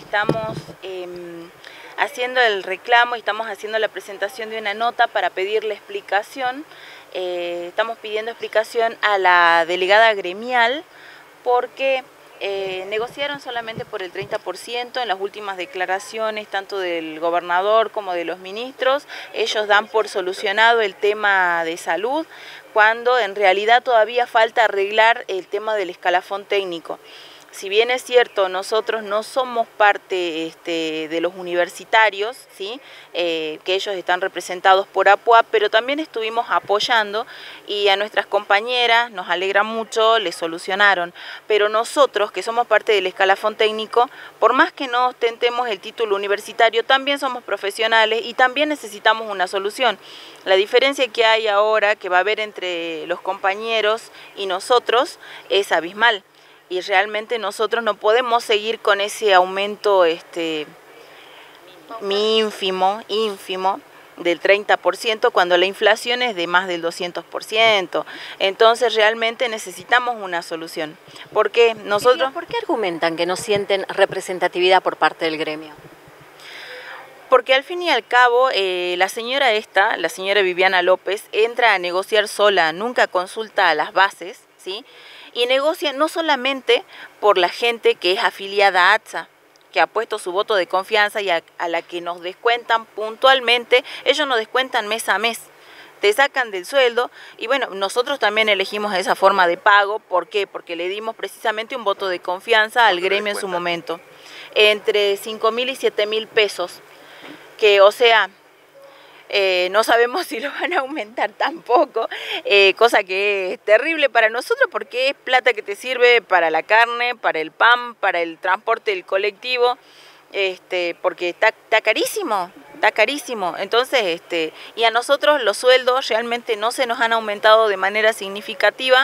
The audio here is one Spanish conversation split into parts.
estamos haciendo el reclamo y estamos haciendo la presentación de una nota para pedirle explicación. Estamos pidiendo explicación a la delegada gremial porque negociaron solamente por el 30% en las últimas declaraciones, tanto del gobernador como de los ministros. Ellos dan por solucionado el tema de salud, cuando en realidad todavía falta arreglar el tema del escalafón técnico. Si bien es cierto, nosotros no somos parte de los universitarios, ¿sí? Que ellos están representados por APUA, pero también estuvimos apoyando y a nuestras compañeras nos alegra mucho, les solucionaron. Pero nosotros, que somos parte del escalafón técnico, por más que no ostentemos el título universitario, también somos profesionales y también necesitamos una solución. La diferencia que hay ahora, que va a haber entre los compañeros y nosotros, es abismal. Y realmente nosotros no podemos seguir con ese aumento ínfimo del 30% cuando la inflación es de más del 200%. Entonces realmente necesitamos una solución. Porque nosotros... ¿Por qué argumentan que no sienten representatividad por parte del gremio? Porque al fin y al cabo la señora Viviana López, entra a negociar sola, nunca consulta a las bases, ¿sí? Y negocia no solamente por la gente que es afiliada a ATSA, que ha puesto su voto de confianza y a la que nos descuentan puntualmente, ellos nos descuentan mes a mes, te sacan del sueldo y bueno, nosotros también elegimos esa forma de pago. ¿Por qué? Porque le dimos precisamente un voto de confianza al gremio en su momento, entre 5.000 y 7.000 pesos, que o sea... no sabemos si lo van a aumentar tampoco, cosa que es terrible para nosotros porque es plata que te sirve para la carne, para el pan, para el transporte del colectivo, porque está carísimo, está carísimo. Entonces, y a nosotros los sueldos realmente no se nos han aumentado de manera significativa,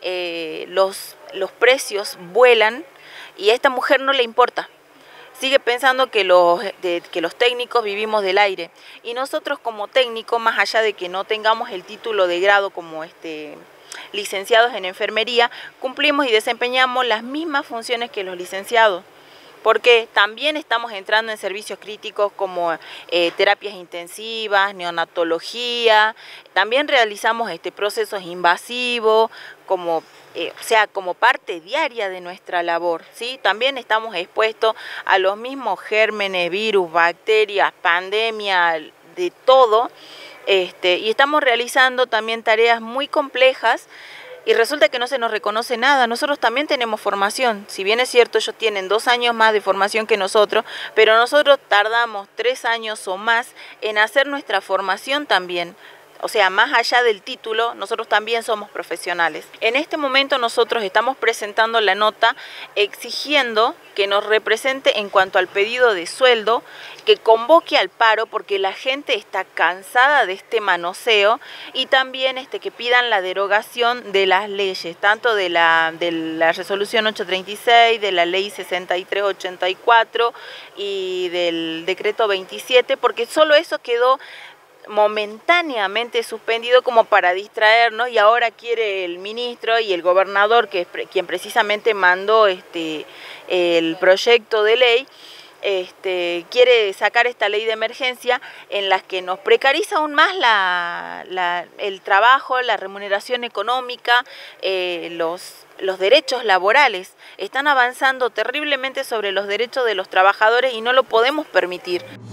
los precios vuelan y a esta mujer no le importa. Sigue pensando que los técnicos vivimos del aire. Y nosotros como técnicos, más allá de que no tengamos el título de grado como licenciados en enfermería, cumplimos y desempeñamos las mismas funciones que los licenciados. Porque también estamos entrando en servicios críticos como terapias intensivas, neonatología, también realizamos procesos invasivos, como parte diaria de nuestra labor, ¿sí? También estamos expuestos a los mismos gérmenes, virus, bacterias, pandemia, de todo, y estamos realizando también tareas muy complejas. Y resulta que no se nos reconoce nada. Nosotros también tenemos formación. Si bien es cierto, ellos tienen 2 años más de formación que nosotros, pero nosotros tardamos 3 años o más en hacer nuestra formación también. O sea, más allá del título, nosotros también somos profesionales. En este momento nosotros estamos presentando la nota exigiendo que nos represente en cuanto al pedido de sueldo, que convoque al paro porque la gente está cansada de este manoseo y también que pidan la derogación de las leyes, tanto de la resolución 836, de la ley 6384 y del decreto 27, porque solo eso quedó momentáneamente suspendido como para distraernos y ahora quiere el ministro y el gobernador, que es quien precisamente mandó el proyecto de ley, quiere sacar esta ley de emergencia en la que nos precariza aún más el trabajo, la remuneración económica, los derechos laborales. Están avanzando terriblemente sobre los derechos de los trabajadores y no lo podemos permitir.